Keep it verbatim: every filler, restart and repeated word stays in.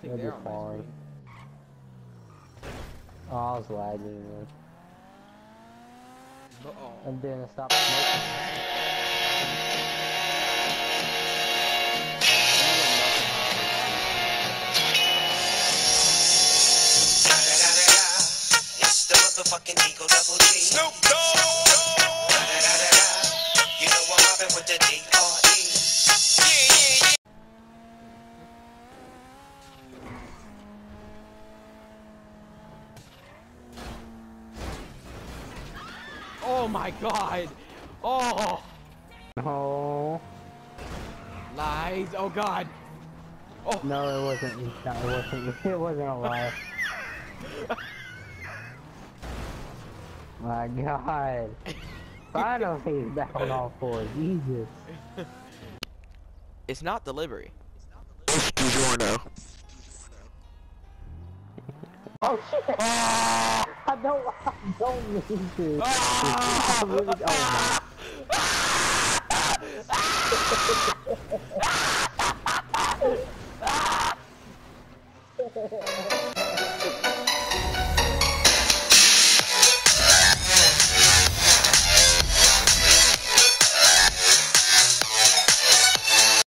nothing Maybe there on my far. screen. Oh, I was lagging. Man. Uh-oh. And then it stopped smoking. It's the motherfucking Eagle Double G. Snoop Dogg. You know I'm mobbing with the D R E. Yeah, yeah, yeah. Oh my god! Oh! No. Lies! Oh god! Oh! No, it wasn't. No, it wasn't. It wasn't a lie. My God. Finally, he's back on all fours. Jesus. It's not delivery. DiGiorno. Oh shit! I don't. I don't mean to. I really. Oh my.